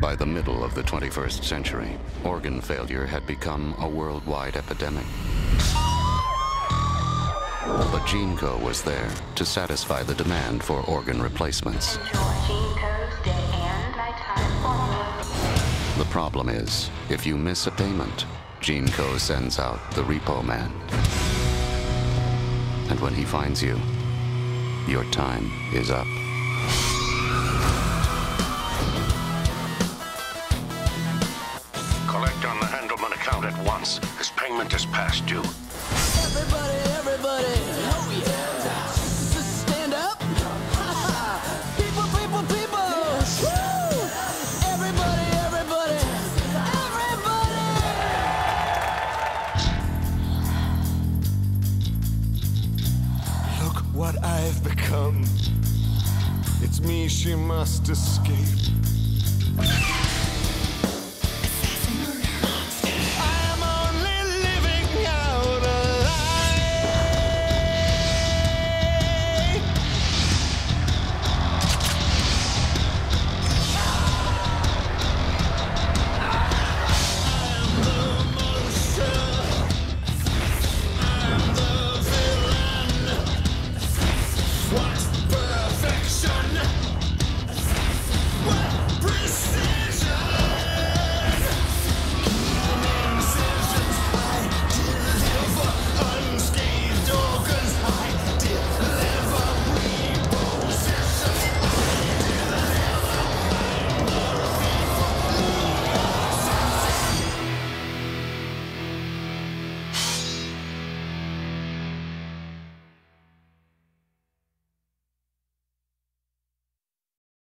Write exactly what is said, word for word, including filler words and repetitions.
By the middle of the twenty-first century, organ failure had become a worldwide epidemic. But GeneCo was there to satisfy the demand for organ replacements. The problem is, if you miss a payment, GeneCo sends out the Repo man. And when he finds you, your time is up. Collect on the Handelman account at once. This payment is past due. Everybody, everybody, oh yeah. Stand up. People, people, people. Woo! Everybody, everybody, everybody. Look what I've become. It's me she must escape.